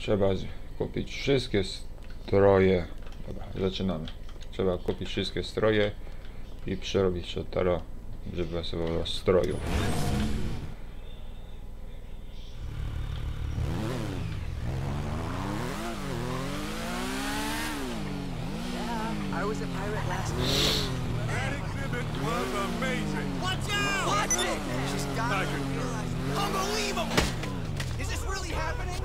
Trzeba kupić wszystkie stroje. Dobra, zaczynamy. Trzeba kupić wszystkie stroje i przerobić Shotaro, żeby pasowało stroju. I was a pirate last night. That exhibit was amazing. Watch out! Watch it! She's got Tiger. Unbelievable! Is this really happening?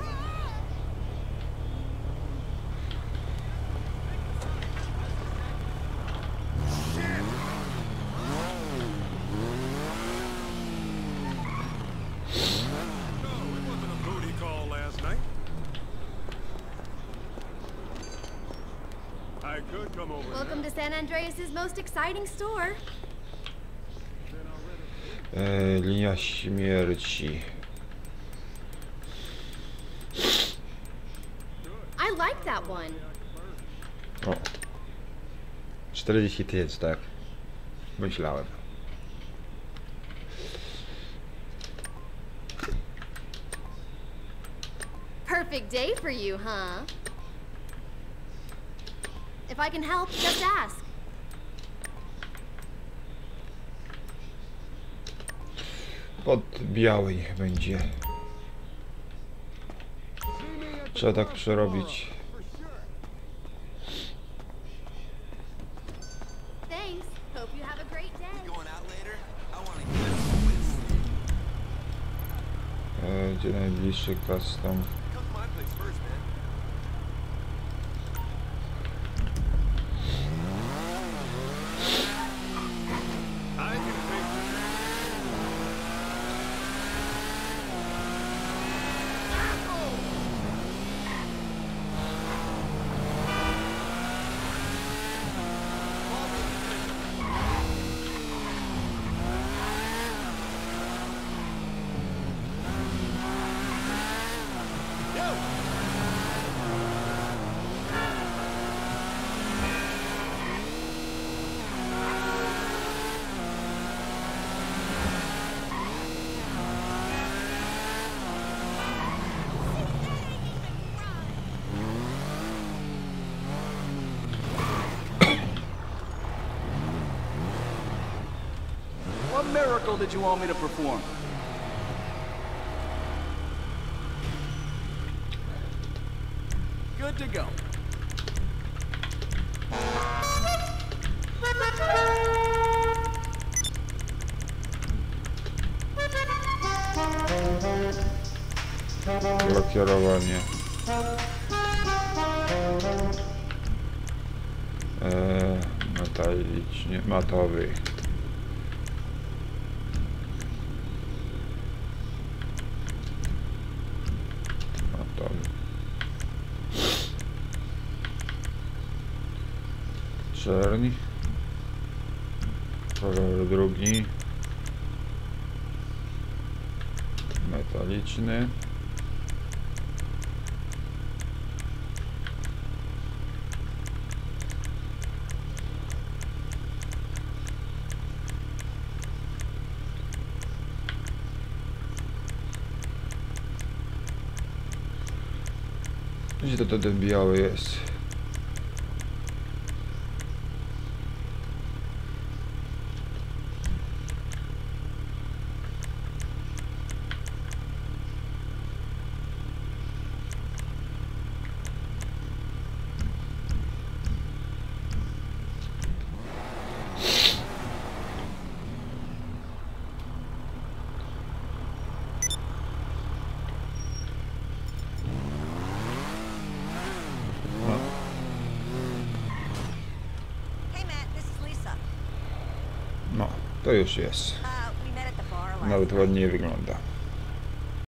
Shit! No, it wasn't a booty call last night. I could come over. Welcome to San Andreas' most exciting store. Linia śmierci. I like that one. O. 40 tysięcy, tak. Myślałem. Perfect day for you, huh? If I can help, just ask. Pod białej będzie. Trzeba tak przerobić. Thanks. Hope you have a great day. Going out later? I want to get a Gdzie najbliższy custom? Come to my place first, man. I can take What miracle did you want me to perform? Good to go. Kierowanie. Metalicznie, matowy. Matowy. Czerni. Kolor drugi. Metaliczny. Gdzie to ten biały jest? Hey Matt, this is Lisa. No, to już jest. We met at the bar last Nawet night. ładniej wygląda.